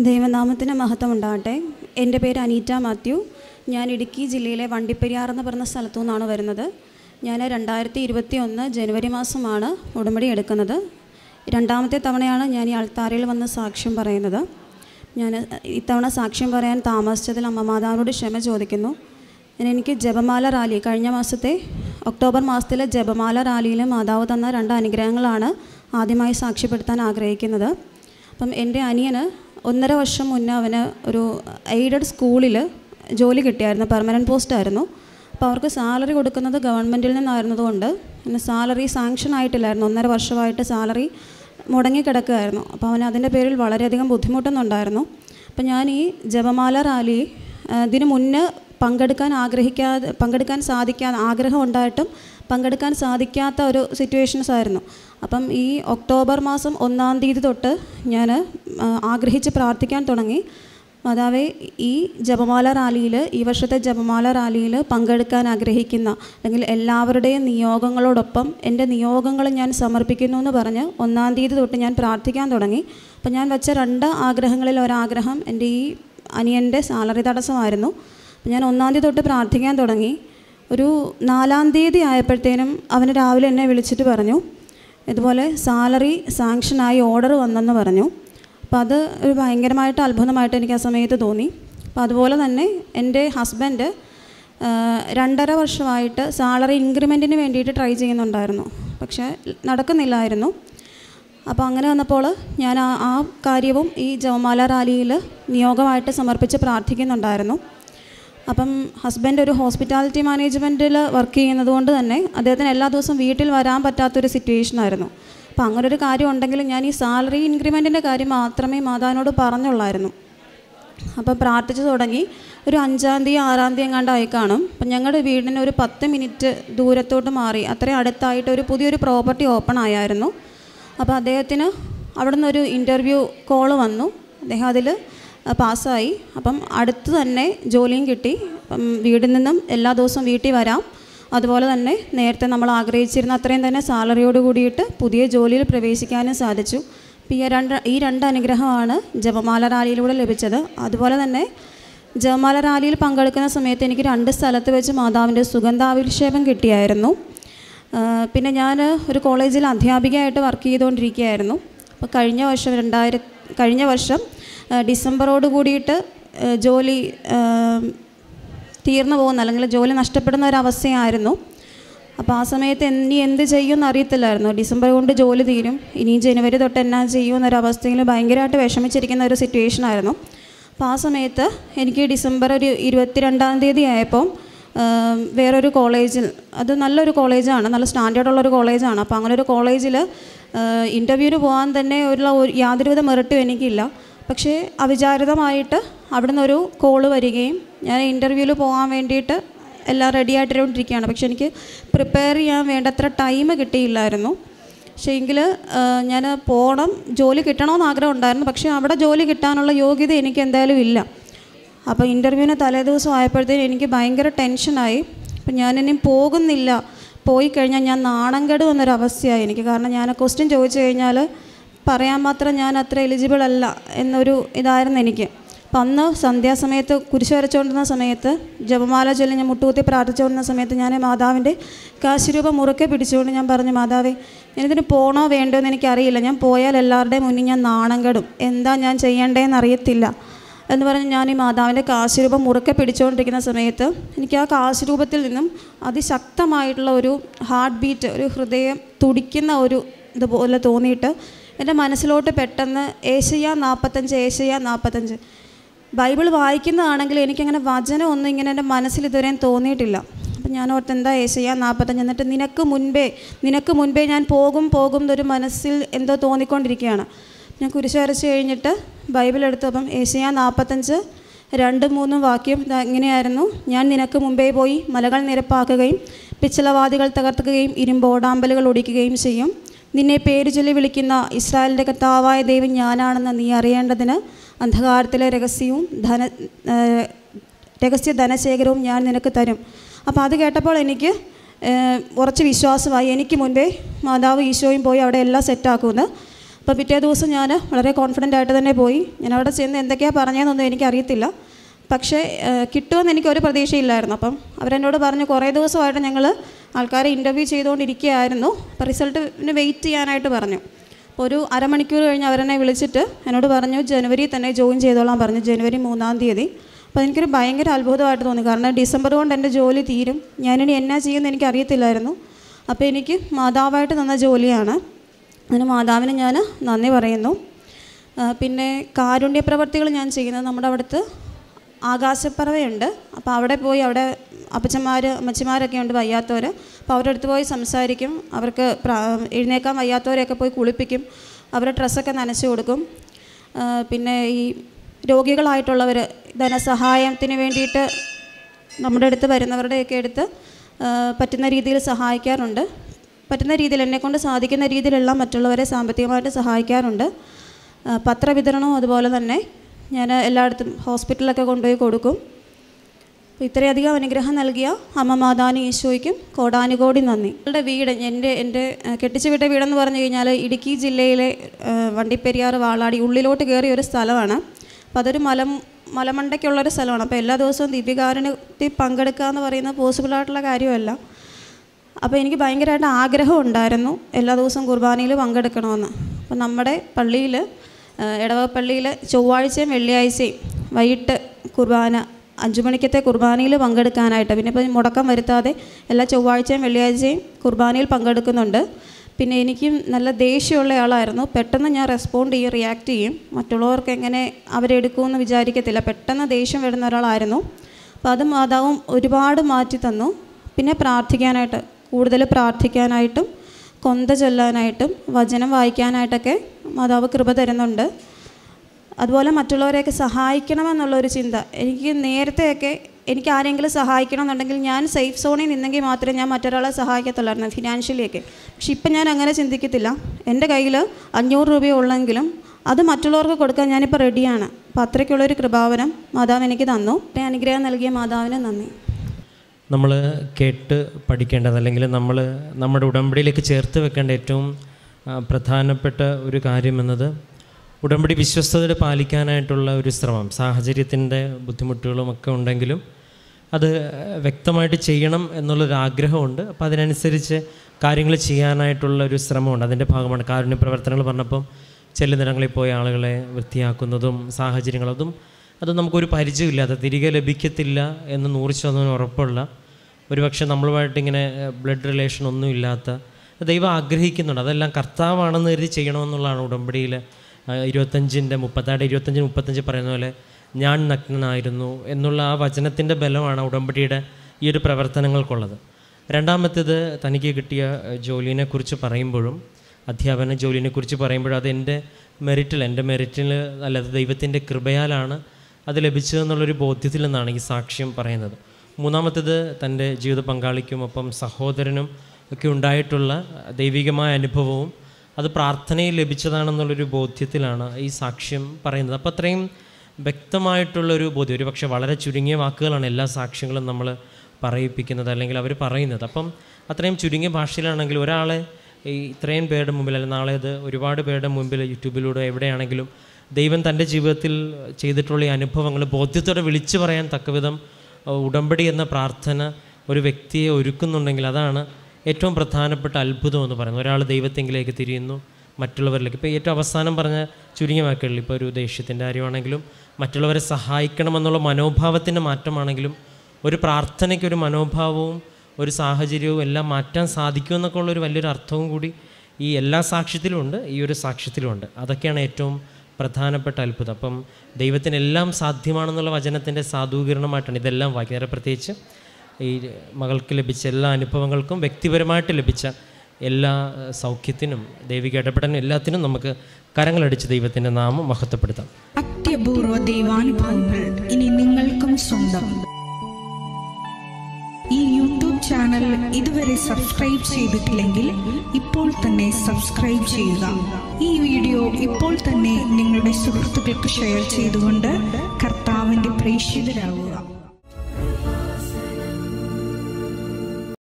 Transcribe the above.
ദൈവനാമത്തിന് മഹത്വം ഉണ്ടാകട്ടെ. എൻ്റെ പേര് അനീറ്റ മാത്യു. ഞാൻ ഇടുക്കി ജില്ലയിലെ വണ്ടിപ്പെരിയാർ എന്ന് പറഞ്ഞ സ്ഥലത്തു നിന്നാണ് വരുന്നത്. ഞാൻ 2021 ജനുവരി മാസമാണ് ഉടമ്പടി എടുക്കുന്നത്. രണ്ടാമത്തെ തവണയാണ് ഞാൻ ഈ അൾത്താരയിൽ വന്ന് സാക്ഷ്യം പറയുന്നത്. ഞാൻ ഇത്തവണ സാക്ഷ്യം പറയാൻ താമസിച്ചതിൽ അമ്മ മാതാവിനോട് ക്ഷമ ചോദിക്കുന്നു. എനിക്ക് ജപമാല റാലി കഴിഞ്ഞ മാസത്തെ ഒക്ടോബർ മാസത്തിലെ ജപമാല റാലിയിൽ മാതാവ് തന്ന 2 അനുഗ്രഹങ്ങളാണ് ആദ്യമായി സാക്ഷ്യപ്പെടുത്താൻ ആഗ്രഹിക്കുന്നത്. അപ്പം എൻ്റെ അനിയന് 1.5 വർഷം മുന്നേ അവന് ഒരു എയ്ഡഡ് സ്കൂളിൽ ജോലി കിട്ടിയായിരുന്നു. പെർമനൻറ്റ് പോസ്റ്റായിരുന്നു. അപ്പോൾ അവർക്ക് സാലറി കൊടുക്കുന്നത് ഗവൺമെൻറ്റിൽ നിന്നായിരുന്നതുകൊണ്ട് പിന്നെ സാലറി സാങ്ഷൻ ആയിട്ടില്ലായിരുന്നു. 1.5 വർഷമായിട്ട് സാലറി മുടങ്ങിക്കിടക്കുകയായിരുന്നു. അപ്പോൾ അവന് അതിൻ്റെ പേരിൽ വളരെയധികം ബുദ്ധിമുട്ടുന്നുണ്ടായിരുന്നു. അപ്പോൾ ഞാൻ ഈ ജപമാല റാലി ഇതിന് മുന്നേ പങ്കെടുക്കാൻ സാധിക്കാതെ ആഗ്രഹം ഉണ്ടായിട്ടും പങ്കെടുക്കാൻ സാധിക്കാത്ത ഒരു സിറ്റുവേഷൻസ് ആയിരുന്നു. അപ്പം ഈ ഒക്ടോബർ മാസം 1-ാം തീയതി തൊട്ട് ഞാൻ ആഗ്രഹിച്ച് പ്രാർത്ഥിക്കാൻ തുടങ്ങി. മാതാവേ, ഈ ജപമാല റാലിയിൽ, ഈ വർഷത്തെ ജപമാല റാലിയിൽ പങ്കെടുക്കാൻ ആഗ്രഹിക്കുന്ന അല്ലെങ്കിൽ എല്ലാവരുടെയും നിയോഗങ്ങളോടൊപ്പം എൻ്റെ നിയോഗങ്ങൾ ഞാൻ സമർപ്പിക്കുന്നു എന്ന് പറഞ്ഞ് 1-ാം തീയതി തൊട്ട് ഞാൻ പ്രാർത്ഥിക്കാൻ തുടങ്ങി. അപ്പം ഞാൻ വെച്ച 2 ആഗ്രഹങ്ങളിൽ ഒരാഗ്രഹം എൻ്റെ ഈ അനിയൻ്റെ സാലറി തടസ്സമായിരുന്നു. ഞാൻ 1-ാം തീയതി തൊട്ട് പ്രാർത്ഥിക്കാൻ തുടങ്ങി. ഒരു 4-ാം തീയതി ആയപ്പോഴത്തേനും അവന് രാവിലെ എന്നെ വിളിച്ചിട്ട് പറഞ്ഞു, ഇതുപോലെ സാലറി സാങ്ഷനായി ഓർഡർ വന്നെന്ന് പറഞ്ഞു. അപ്പോൾ അത് ഒരു ഭയങ്കരമായിട്ട് അത്ഭുതമായിട്ട് എനിക്ക് ആ സമയത്ത് തോന്നി. അപ്പോൾ അതുപോലെ തന്നെ എൻ്റെ ഹസ്ബൻഡ് 2.5 വർഷമായിട്ട് സാലറി ഇൻക്രിമെൻറ്റിന് വേണ്ടിയിട്ട് ട്രൈ ചെയ്യുന്നുണ്ടായിരുന്നു. പക്ഷേ നടക്കുന്നില്ലായിരുന്നു. അപ്പോൾ അങ്ങനെ വന്നപ്പോൾ ഞാൻ ആ കാര്യവും ഈ ജപമാല റാലിയിൽ നിയോഗമായിട്ട് സമർപ്പിച്ച് പ്രാർത്ഥിക്കുന്നുണ്ടായിരുന്നു. അപ്പം ഹസ്ബൻഡ് ഒരു ഹോസ്പിറ്റാലിറ്റി മാനേജ്മെൻറ്റിൽ വർക്ക് ചെയ്യുന്നത് കൊണ്ട് തന്നെ അദ്ദേഹത്തിന് എല്ലാ ദിവസവും വീട്ടിൽ വരാൻ പറ്റാത്തൊരു സിറ്റുവേഷനായിരുന്നു. അപ്പോൾ അങ്ങനൊരു കാര്യം ഉണ്ടെങ്കിലും ഞാൻ ഈ സാലറി ഇൻക്രിമെൻറ്റിൻ്റെ കാര്യം മാത്രമേ മാതാവിനോട് പറഞ്ഞുള്ളായിരുന്നു. അപ്പം പ്രാർത്ഥിച്ചു തുടങ്ങി. ഒരു 5-ാം തീയതി 6-ാം തീയതി എങ്ങാണ്ടായി കാണും. അപ്പം ഞങ്ങളുടെ വീടിന് ഒരു 10 മിനിറ്റ് ദൂരത്തോട്ട് മാറി അത്രയും അടുത്തായിട്ട് ഒരു പുതിയൊരു പ്രോപ്പർട്ടി ഓപ്പൺ ആയായിരുന്നു. അപ്പോൾ അദ്ദേഹത്തിന് അവിടെ നിന്നൊരു ഇൻ്റർവ്യൂ കോള് വന്നു. അദ്ദേഹം അതിൽ പാസ്സായി. അപ്പം അടുത്ത് തന്നെ ജോലിയും കിട്ടി. അപ്പം വീട്ടിൽ നിന്നും എല്ലാ ദിവസവും വീട്ടിൽ വരാം. അതുപോലെ തന്നെ നേരത്തെ നമ്മൾ ആഗ്രഹിച്ചിരുന്ന അത്രയും തന്നെ സാലറിയോട് കൂടിയിട്ട് പുതിയ ജോലിയിൽ പ്രവേശിക്കാനും സാധിച്ചു. ഈ രണ്ട് അനുഗ്രഹമാണ് ജപമാല റാലിയിലൂടെ ലഭിച്ചത്. അതുപോലെ തന്നെ ജപമാല റാലിയിൽ പങ്കെടുക്കുന്ന സമയത്ത് എനിക്ക് 2 സ്ഥലത്ത് വെച്ച് മാതാവിൻ്റെ സുഗന്ധാഭിഷേകം കിട്ടിയായിരുന്നു. പിന്നെ ഞാൻ ഒരു കോളേജിൽ അധ്യാപികയായിട്ട് വർക്ക് ചെയ്തുകൊണ്ടിരിക്കുകയായിരുന്നു. അപ്പോൾ കഴിഞ്ഞ വർഷം ഡിസംബറോട് കൂടിയിട്ട് ജോലി തീർന്നു പോകുന്ന അല്ലെങ്കിൽ ജോലി നഷ്ടപ്പെടുന്ന ഒരവസ്ഥയായിരുന്നു. അപ്പോൾ ആ സമയത്ത് ഇനി എന്ത് ചെയ്യുമെന്ന് അറിയത്തില്ലായിരുന്നു. ഡിസംബർ കൊണ്ട് ജോലി തീരും, ഇനി ജനുവരി തൊട്ട് എന്നാ ചെയ്യുമെന്നൊരവസ്ഥയിൽ ഭയങ്കരമായിട്ട് വിഷമിച്ചിരിക്കുന്ന ഒരു സിറ്റുവേഷനായിരുന്നു. അപ്പോൾ ആ സമയത്ത് എനിക്ക് ഡിസംബർ ഒരു 22-ാം തീയതി ആയപ്പോൾ വേറൊരു കോളേജിൽ, അത് നല്ലൊരു കോളേജാണ്, നല്ല സ്റ്റാൻഡേർഡുള്ളൊരു കോളേജാണ്. അപ്പോൾ അങ്ങനെ ഒരു കോളേജിൽ ഇൻ്റർവ്യൂവിന് പോകാൻ തന്നെ യാതൊരുവിധ മെറിറ്റും എനിക്കില്ല. പക്ഷേ അവിചാരിതമായിട്ട് അവിടെ നിന്നൊരു കോള് വരികയും ഞാൻ ഇൻ്റർവ്യൂവിൽ പോകാൻ വേണ്ടിയിട്ട് എല്ലാം റെഡി ആയിട്ടിരിക്കുകയാണ്. പക്ഷേ എനിക്ക് പ്രിപ്പയർ ചെയ്യാൻ വേണ്ടത്ര ടൈം കിട്ടിയില്ലായിരുന്നു. പക്ഷേ എങ്കിൽ ഞാൻ പോകണം, ജോലി കിട്ടണമെന്ന് ആഗ്രഹം ഉണ്ടായിരുന്നു. പക്ഷേ അവിടെ ജോലി കിട്ടാനുള്ള യോഗ്യത എനിക്ക് എന്തായാലും ഇല്ല. അപ്പോൾ ഇൻ്റർവ്യൂവിന് തലേദിവസം ആയപ്പോഴത്തേനും എനിക്ക് ഭയങ്കര ടെൻഷനായി. അപ്പം ഞാനിനി പോകുന്നില്ല, പോയി കഴിഞ്ഞാൽ ഞാൻ നാണം കെടും എന്നൊരവസ്ഥയായി എനിക്ക്. കാരണം ഞാൻ ക്വസ്റ്റ്യൻ ചോദിച്ചു കഴിഞ്ഞാൽ പറയാൻ മാത്രം ഞാൻ അത്ര എലിജിബിൾ അല്ല എന്നൊരു ഇതായിരുന്നു എനിക്ക്. അപ്പം അന്ന് സന്ധ്യാസമയത്ത് കുരിശ് വരച്ചുകൊണ്ടിരുന്ന സമയത്ത് ജപമാല ചൊല്ലി ഞാൻ മുട്ടുകുത്തി പ്രാർത്ഥിച്ചുകൊണ്ടിരുന്ന സമയത്ത് ഞാൻ മാതാവിൻ്റെ കാശുരൂപം മുറുക്കെ പിടിച്ചുകൊണ്ട് ഞാൻ പറഞ്ഞു, മാതാവേ, ഞാനിതിന് പോകണോ വേണ്ടോ എന്ന് എനിക്കറിയില്ല. ഞാൻ പോയാൽ എല്ലാവരുടെയും മുന്നിൽ ഞാൻ നാണം കെടും, എന്താ ഞാൻ ചെയ്യേണ്ടതെന്ന് അറിയത്തില്ല എന്ന് പറഞ്ഞ് ഞാൻ ഈ മാതാവിൻ്റെ കാശുരൂപം മുറുക്കെ പിടിച്ചുകൊണ്ടിരിക്കുന്ന സമയത്ത് എനിക്ക് ആ കാശുരൂപത്തിൽ നിന്നും അതിശക്തമായിട്ടുള്ള ഒരു ഹാർട്ട് ബീറ്റ്, ഒരു ഹൃദയം തുടിക്കുന്ന ഒരു ഇതുപോലെ തോന്നിയിട്ട് എൻ്റെ മനസ്സിലോട്ട് പെട്ടെന്ന് ഏശയ്യ 45 ബൈബിൾ വായിക്കുന്നതാണെങ്കിൽ എനിക്കങ്ങനെ വചനമൊന്നും ഇങ്ങനെ എൻ്റെ മനസ്സിൽ ഇതുവരെയും തോന്നിയിട്ടില്ല. അപ്പം ഞാൻ ഓർത്ത് എന്താ ഏശയ്യ 45, എന്നിട്ട് നിനക്ക് മുൻപേ ഞാൻ പോകും എന്നൊരു മനസ്സിൽ എന്തോ തോന്നിക്കൊണ്ടിരിക്കുകയാണ്. ഞാൻ കുരിശ് വരച്ച് കഴിഞ്ഞിട്ട് ബൈബിൾ എടുത്തപ്പം ഏശയ്യ 45 2-3 വാക്യം ഇങ്ങനെയായിരുന്നു: ഞാൻ നിനക്ക് മുമ്പേ പോയി മലകൾ നിരപ്പാക്കുകയും പിച്ചളവാതികൾ തകർക്കുകയും ഇരുമ്പോടാമ്പലുകൾ ഒടിക്കുകയും ചെയ്യും. നിന്നെ പേര് ചൊല്ലി വിളിക്കുന്ന ഇസ്രായേലിൻ്റെ കർത്താവായ ദൈവം ഞാനാണെന്ന് നീ അറിയേണ്ടതിന് അന്ധകാരത്തിലെ രഹസ്യ ധനശേഖരവും ഞാൻ നിനക്ക് തരും. അപ്പോൾ അത് കേട്ടപ്പോൾ എനിക്ക് കുറച്ച് വിശ്വാസമായി. എനിക്ക് മുൻപേ മാതാവ് ഈശോയും പോയി അവിടെ എല്ലാം സെറ്റാക്കുമെന്ന്. അപ്പോൾ പിറ്റേ ദിവസം ഞാൻ വളരെ കോൺഫിഡൻ്റ് ആയിട്ട് തന്നെ പോയി. ഞാൻ അവിടെ ചെന്ന് എന്തൊക്കെയാണ് പറഞ്ഞതെന്നൊന്നും എനിക്കറിയത്തില്ല, പക്ഷേ കിട്ടുമെന്ന് എനിക്കൊരു പ്രതീക്ഷയില്ലായിരുന്നു. അപ്പം അവരെന്നോട് പറഞ്ഞു കുറേ ദിവസമായിട്ട് ഞങ്ങൾ ആൾക്കാരെ ഇൻ്റർവ്യൂ ചെയ്തുകൊണ്ടിരിക്കുകയായിരുന്നു, അപ്പോൾ റിസൾട്ടിന് വെയിറ്റ് ചെയ്യാനായിട്ട് പറഞ്ഞു. അപ്പോൾ ഒരു അരമണിക്കൂർ കഴിഞ്ഞ് അവരെന്നെ വിളിച്ചിട്ട് എന്നോട് പറഞ്ഞു ജനുവരി തന്നെ ജോയിൻ ചെയ്തോളാൻ പറഞ്ഞു, ജനുവരി 3-ാം തീയതി. അപ്പോൾ എനിക്കൊരു ഭയങ്കര അത്ഭുതമായിട്ട് തോന്നി, കാരണം ഡിസംബർ കൊണ്ട് എൻ്റെ ജോലി തീരും, ഞാനിനി എന്നാ ചെയ്യുമെന്ന് എനിക്കറിയത്തില്ലായിരുന്നു. അപ്പോൾ എനിക്ക് മാതാവായിട്ട് തന്ന ജോലിയാണ്, അതിന് മാതാവിന് ഞാൻ നന്ദി പറയുന്നു. പിന്നെ കാരുണ്യ പ്രവർത്തികൾ ഞാൻ ചെയ്യുന്നത് നമ്മുടെ അവിടുത്തെ ആകാശപ്പറവയുണ്ട്, അപ്പോൾ അവിടെ പോയി അവിടെ അമ്മച്ചിമാരൊക്കെ ഉണ്ട് വയ്യാത്തവർ, അപ്പോൾ അവരുടെ അടുത്ത് പോയി സംസാരിക്കും, അവർക്ക് എഴുന്നേക്കാൻ വയ്യാത്തവരെയൊക്കെ പോയി കുളിപ്പിക്കും, അവരുടെ ഡ്രസ്സൊക്കെ നനച്ച് കൊടുക്കും. പിന്നെ ഈ രോഗികളായിട്ടുള്ളവർ ധനസഹായത്തിന് വേണ്ടിയിട്ട് നമ്മുടെ അടുത്ത് വരുന്നവരുടെയൊക്കെ അടുത്ത് പറ്റുന്ന രീതിയിൽ സഹായിക്കാറുണ്ട്. പറ്റുന്ന രീതിയിൽ എന്നെക്കൊണ്ട് സാധിക്കുന്ന രീതിയിലെല്ലാം മറ്റുള്ളവരെ സാമ്പത്തികമായിട്ട് സഹായിക്കാറുണ്ട്. പത്രവിതരണവും അതുപോലെ തന്നെ ഞാൻ എല്ലായിടത്തും ഹോസ്പിറ്റലിലൊക്കെ കൊണ്ടുപോയി കൊടുക്കും. അപ്പോൾ ഇത്രയധികം അനുഗ്രഹം നൽകിയ അമ്മ മാതാവിന് ഈശോയ്ക്കും കോടാനുകോടി നന്ദി. ഞങ്ങളുടെ വീട് എൻ്റെ കെട്ടിച്ചു വിട്ട വീടെന്ന് പറഞ്ഞു കഴിഞ്ഞാൽ ഇടുക്കി ജില്ലയിലെ വണ്ടിപ്പെരിയാർ വാളാടി ഉള്ളിലോട്ട് കയറിയ ഒരു സ്ഥലമാണ്. അപ്പോൾ അതൊരു മലമണ്ടയ്ക്കുള്ളൊരു സ്ഥലമാണ്. അപ്പോൾ എല്ലാ ദിവസവും ദിവ്യകാരുണ്യത്തിൽ പങ്കെടുക്കുക എന്ന് പറയുന്നത് പോസിബിളായിട്ടുള്ള കാര്യമല്ല. അപ്പോൾ എനിക്ക് ഭയങ്കരമായിട്ട് ആഗ്രഹം ഉണ്ടായിരുന്നു എല്ലാ ദിവസവും കുർബാനയിൽ പങ്കെടുക്കണമെന്ന്. അപ്പോൾ നമ്മുടെ പള്ളിയിൽ ഇടവകപ്പള്ളിയിൽ ചൊവ്വാഴ്ചയും വെള്ളിയാഴ്ചയും വൈകിട്ട് കുർബാന 5 മണിക്കത്തെ കുർബാനയിൽ പങ്കെടുക്കാനായിട്ട്, പിന്നെ ഇപ്പോൾ മുടക്കം വരുത്താതെ എല്ലാ ചൊവ്വാഴ്ചയും വെള്ളിയാഴ്ചയും കുർബാനയിൽ പങ്കെടുക്കുന്നുണ്ട്. പിന്നെ എനിക്ക് നല്ല ദേഷ്യമുള്ള ആളായിരുന്നു, പെട്ടെന്ന് ഞാൻ റെസ്പോണ്ട് ചെയ്യും, റിയാക്ട് ചെയ്യും, മറ്റുള്ളവർക്ക് എങ്ങനെ അവരെടുക്കുമെന്ന് വിചാരിക്കത്തില്ല, പെട്ടെന്ന് ദേഷ്യം വരുന്ന ഒരാളായിരുന്നു. അപ്പോൾ അത് മാതാവും ഒരുപാട് മാറ്റി തന്നു. പിന്നെ പ്രാർത്ഥിക്കാനായിട്ട്, കൂടുതൽ പ്രാർത്ഥിക്കാനായിട്ടും കൊന്ത ചൊല്ലാനായിട്ടും വചനം വായിക്കാനായിട്ടൊക്കെ മാതാവ് കൃപ തരുന്നുണ്ട്. അതുപോലെ മറ്റുള്ളവരെയൊക്കെ സഹായിക്കണമെന്നുള്ളൊരു ചിന്ത എനിക്ക് നേരത്തെയൊക്കെ, എനിക്ക് ആരെങ്കിലും സഹായിക്കണം എന്നുണ്ടെങ്കിൽ ഞാൻ സേഫ് സോണിൽ നിന്നെങ്കിൽ മാത്രമേ ഞാൻ മറ്റൊരാളെ സഹായിക്കത്തുള്ളായിരുന്നു ഫിനാൻഷ്യലിയൊക്കെ. പക്ഷെ ഇപ്പം ഞാൻ അങ്ങനെ ചിന്തിക്കത്തില്ല. എൻ്റെ കയ്യിൽ 500 രൂപ ഉള്ളെങ്കിലും അത് മറ്റുള്ളവർക്ക് കൊടുക്കാൻ ഞാനിപ്പോൾ റെഡിയാണ്. അപ്പോൾ അത്രയ്ക്കുള്ളൊരു കൃപാവനം മാതാവ് എനിക്ക് തന്നു. അനുഗ്രഹം നൽകിയ മാതാവിന് നന്ദി. നമ്മൾ കേട്ട് പഠിക്കേണ്ടത്, അല്ലെങ്കിൽ നമ്മൾ നമ്മുടെ ഉടമ്പടിയിലേക്ക് ചേർത്ത് വെക്കേണ്ട ഏറ്റവും പ്രധാനപ്പെട്ട ഒരു കാര്യമെന്നത് ഉടമ്പടി വിശ്വസ്തയോടെ പാലിക്കാനായിട്ടുള്ള ഒരു ശ്രമം. സാഹചര്യത്തിൻ്റെ ബുദ്ധിമുട്ടുകളുമൊക്കെ ഉണ്ടെങ്കിലും അത് വ്യക്തമായിട്ട് ചെയ്യണം എന്നുള്ളൊരാഗ്രഹമുണ്ട്. അപ്പോൾ അതിനനുസരിച്ച് കാര്യങ്ങൾ ചെയ്യാനായിട്ടുള്ള ഒരു ശ്രമമുണ്ട്. അതിൻ്റെ ഭാഗമാണ് കാരുണ്യ പ്രവർത്തനങ്ങൾ പറഞ്ഞപ്പം ചെല്ലുന്നിടങ്ങളിൽ പോയി ആളുകളെ വൃത്തിയാക്കുന്നതും സാഹചര്യങ്ങളതും അത് നമുക്കൊരു പരിചയമില്ല, അത് തിരികെ ലഭിക്കത്തില്ല എന്ന് 100% ഉറപ്പുള്ള, ഒരുപക്ഷെ നമ്മളുമായിട്ടിങ്ങനെ ബ്ലഡ് റിലേഷൻ ഒന്നും ഇല്ലാത്ത, ദൈവം ആഗ്രഹിക്കുന്നുണ്ട്. അതെല്ലാം കർത്താവാണെന്ന് കരുതി ചെയ്യണമെന്നുള്ളതാണ് ഉടമ്പടിയിൽ 25-35 പറയുന്ന പോലെ ഞാൻ നഗ്നനായിരുന്നു എന്നുള്ള ആ വചനത്തിൻ്റെ ബലമാണ് ഉടമ്പടിയുടെ ഈ ഒരു പ്രവർത്തനങ്ങൾക്കുള്ളത്. രണ്ടാമത്തേത്, തനിക്ക് കിട്ടിയ ജോലിനെക്കുറിച്ച് പറയുമ്പോഴും അധ്യാപന ജോലിനെക്കുറിച്ച് പറയുമ്പോഴും അത് എൻ്റെ മെറിറ്റിൽ അല്ല, അത് ദൈവത്തിൻ്റെ കൃപയാലാണ് അത് ലഭിച്ചതെന്നുള്ളൊരു ബോധ്യത്തിൽ നിന്നാണ് ഈ സാക്ഷ്യം പറയുന്നത്. മൂന്നാമത്തേത്, തൻ്റെ ജീവിത പങ്കാളിക്കുമൊപ്പം സഹോദരനും ഒക്കെ ഉണ്ടായിട്ടുള്ള ദൈവികമായ അനുഭവവും അത് പ്രാർത്ഥനയിൽ ലഭിച്ചതാണെന്നുള്ളൊരു ബോധ്യത്തിലാണ് ഈ സാക്ഷ്യം പറയുന്നത്. അപ്പോൾ അത്രയും വ്യക്തമായിട്ടുള്ളൊരു ബോധ്യം, ഒരു പക്ഷേ വളരെ ചുരുങ്ങിയ വാക്കുകളാണ് എല്ലാ സാക്ഷ്യങ്ങളും നമ്മൾ പറയിപ്പിക്കുന്നത്, അല്ലെങ്കിൽ അവർ പറയുന്നത്. അപ്പം അത്രയും ചുരുങ്ങിയ ഭാഷയിലാണെങ്കിൽ ഒരാളെ ഇത്രയും പേരുടെ മുമ്പിൽ, അല്ലെങ്കിൽ നാളെ അത് ഒരുപാട് പേരുടെ മുമ്പിൽ യൂട്യൂബിലൂടെ എവിടെയാണെങ്കിലും ദൈവം തൻ്റെ ജീവിതത്തിൽ ചെയ്തിട്ടുള്ള ഈ അനുഭവങ്ങൾ ബോധ്യത്തോടെ വിളിച്ചു പറയാൻ തക്കവിധം ഉടമ്പടി എന്ന പ്രാർത്ഥന ഒരു വ്യക്തിയെ ഒരുക്കുന്നുണ്ടെങ്കിൽ അതാണ് ഏറ്റവും പ്രധാനപ്പെട്ട അത്ഭുതം എന്ന് പറയുന്നത്. ഒരാൾ ദൈവത്തെങ്കിലേക്ക് തിരിയുന്നു, മറ്റുള്ളവരിലേക്ക്. ഇപ്പോൾ ഏറ്റവും അവസാനം പറഞ്ഞ ചുരുങ്ങിയ വാക്കുകളിൽ, ഇപ്പോൾ ഒരു ദേഷ്യത്തിൻ്റെ കാര്യമാണെങ്കിലും മറ്റുള്ളവരെ സഹായിക്കണമെന്നുള്ള മനോഭാവത്തിൻ്റെ മാറ്റമാണെങ്കിലും ഒരു പ്രാർത്ഥനയ്ക്കൊരു മനോഭാവവും ഒരു സാഹചര്യവും എല്ലാം മാറ്റാൻ സാധിക്കുമെന്നൊക്കെ ഉള്ളൊരു വലിയൊരു അർത്ഥവും കൂടി ഈ എല്ലാ സാക്ഷ്യത്തിലുമുണ്ട്, ഈ ഒരു സാക്ഷ്യത്തിലുമുണ്ട്. അതൊക്കെയാണ് ഏറ്റവും പ്രധാനപ്പെട്ട അത്ഭുതം. അപ്പം ദൈവത്തിനെല്ലാം സാധ്യമാണെന്നുള്ള വചനത്തിൻ്റെ സാധൂകരണമായിട്ടാണ് ഇതെല്ലാം വായിക്കുന്നത്. പ്രത്യേകിച്ച് ഈ മകൾക്ക് ലഭിച്ച എല്ലാ അനുഭവങ്ങൾക്കും വ്യക്തിപരമായിട്ട് ലഭിച്ച എല്ലാ സൗഖ്യത്തിനും ദൈവിക ഇടപെടലിനും എല്ലാത്തിനും നമുക്ക് കരങ്ങളടിച്ച് ദൈവത്തിൻ്റെ നാമം മഹത്വപ്പെടുത്താം. അത്യപൂർവ ദൈവാനുഭവങ്ങൾ ഇനി നിങ്ങൾക്കും സ്വന്തം. ഈ യൂട്യൂബ് ചാനൽ ഇതുവരെ സബ്സ്ക്രൈബ് ചെയ്തിട്ടില്ലെങ്കിൽ ഇപ്പോൾ തന്നെ സബ്സ്ക്രൈബ് ചെയ്യുക. ഈ വീഡിയോ ഇപ്പോൾ തന്നെ നിങ്ങളുടെ സുഹൃത്തുക്കൾക്ക് ഷെയർ ചെയ്തുകൊണ്ട് കർത്താവിൻ്റെ പ്രേക്ഷിതരാകുക.